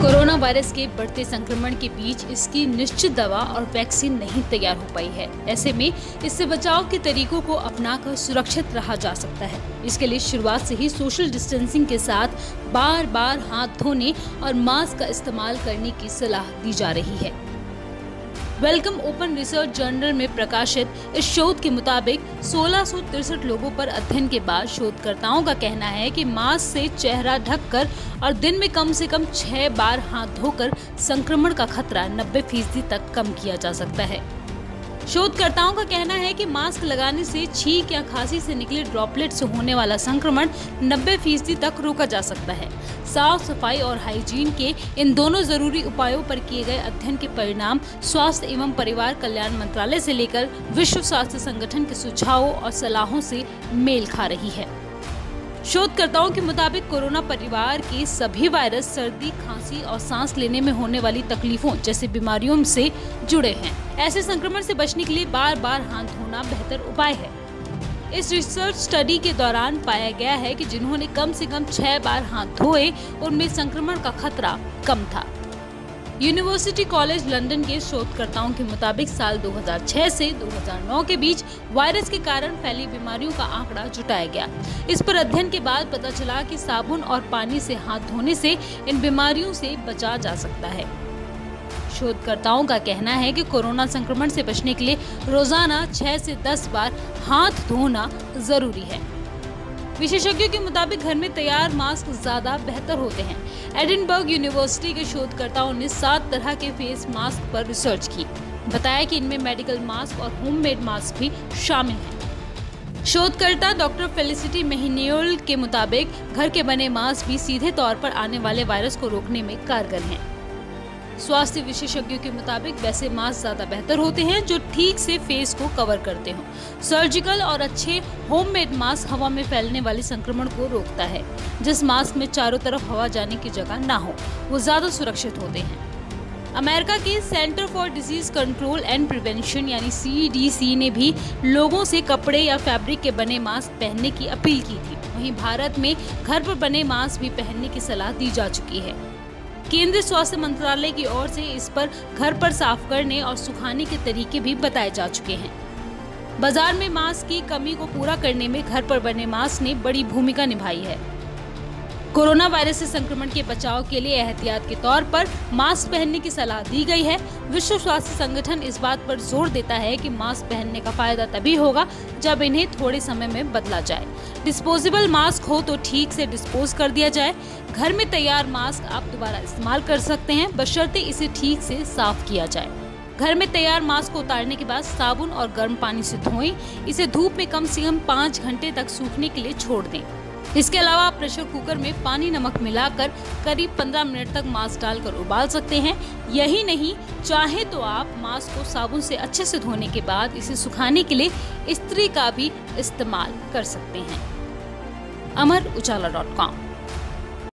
Corona virus के बढ़ते संक्रमण के बीच इसकी निश्चित दवा और वैक्सीन नहीं तैयार हो पाई है। ऐसे में इससे बचाव के तरीकों को अपनाकर सुरक्षित रहा जा सकता है। इसके लिए शुरुआत से ही सोशल डिस्टेंसिंग के साथ बार बार हाथ धोने और मास्क का इस्तेमाल करने की सलाह दी जा रही है। वेलकम ओपन रिसर्च जर्नल में प्रकाशित इस शोध के मुताबिक 1663 लोगों पर अध्ययन के बाद शोधकर्ताओं का कहना है कि मास्क से चेहरा ढककर और दिन में कम से कम 6 बार हाथ धोकर संक्रमण का खतरा 90% तक कम किया जा सकता है। शोधकर्ताओं का कहना है कि मास्क लगाने से छींक या खांसी से निकले ड्रॉपलेट से होने वाला संक्रमण 90% तक रोका जा सकता है। साफ सफाई और हाइजीन के इन दोनों जरूरी उपायों पर किए गए अध्ययन के परिणाम स्वास्थ्य एवं परिवार कल्याण मंत्रालय से लेकर विश्व स्वास्थ्य संगठन के सुझावों और सलाहों से मेल खा रही है। शोधकर्ताओं के मुताबिक कोरोना परिवार के सभी वायरस सर्दी, खांसी और सांस लेने में होने वाली तकलीफों जैसे बीमारियों से जुड़े हैं। ऐसे संक्रमण से बचने के लिए बार बार हाथ धोना बेहतर उपाय है। इस रिसर्च स्टडी के दौरान पाया गया है कि जिन्होंने कम से कम 6 बार हाथ धोए उनमें संक्रमण का खतरा कम था। यूनिवर्सिटी कॉलेज लंदन के शोधकर्ताओं के मुताबिक साल 2006 से 2009 के बीच वायरस के कारण फैली बीमारियों का आंकड़ा जुटाया गया। इस पर अध्ययन के बाद पता चला कि साबुन और पानी से हाथ धोने से इन बीमारियों से बचा जा सकता है। शोधकर्ताओं का कहना है कि कोरोना संक्रमण से बचने के लिए रोजाना 6 से 10 बार हाथ धोना जरूरी है। विशेषज्ञों के मुताबिक घर में तैयार मास्क ज्यादा बेहतर होते हैं। एडिनबर्ग यूनिवर्सिटी के शोधकर्ताओं ने 7 तरह के फेस मास्क पर रिसर्च की। बताया कि इनमें मेडिकल मास्क और होममेड मास्क भी शामिल हैं। शोधकर्ता डॉक्टर फेलिसिटी मेहनियोल के मुताबिक घर के बने मास्क भी सीधे तौर पर आने वाले वायरस को रोकने में कारगर हैं। स्वास्थ्य विशेषज्ञों के मुताबिक वैसे मास्क ज्यादा बेहतर होते हैं जो ठीक से फेस को कवर करते हों। सर्जिकल और अच्छे होममेड मास्क हवा में फैलने वाले संक्रमण को रोकता है। जिस मास्क में चारों तरफ हवा जाने की जगह ना हो वो ज्यादा सुरक्षित होते हैं। अमेरिका के center for disease control and prevention यानी CDC ने भी लोगों से कपड़े या फैब्रिक के बने मास्क पहनने की अपील की थी। वहीं भारत में घर पर बने मास्क भी पहनने की सलाह दी जा चुकी है। केंद्रीय स्वास्थ्य मंत्रालय की ओर से इस पर घर पर साफ करने और सुखाने के तरीके भी बताए जा चुके हैं। बाजार में मास्क की कमी को पूरा करने में घर पर बने मास्क ने बड़ी भूमिका निभाई है। कोरोना वायरस से संक्रमण के बचाव के लिए एहतियात के तौर पर मास्क पहनने की सलाह दी गई है। विश्व स्वास्थ्य संगठन इस बात पर जोर देता है कि मास्क पहनने का फायदा तभी होगा जब इन्हें थोड़े समय में बदला जाए। डिस्पोजेबल मास्क हो तो ठीक से डिस्पोज कर दिया जाए। घर में तैयार मास्क आप दोबारा इस्तेमाल कर सकते हैं बशर्ते इसे ठीक से साफ किया जाए। घर में तैयार मास्क को उतारने के बाद साबुन और गर्म पानी से धोएं। इसे धूप में कम से कम 5 घंटे तक सूखने के लिए छोड़ दें। इसके अलावा आप प्रेशर कुकर में पानी नमक मिलाकर करीब 15 मिनट तक मास्क डालकर उबाल सकते हैं। यही नहीं, चाहे तो आप मास्क को साबुन से अच्छे से धोने के बाद इसे सुखाने के लिए इस्त्री का भी इस्तेमाल कर सकते हैं। अमर उजाला.com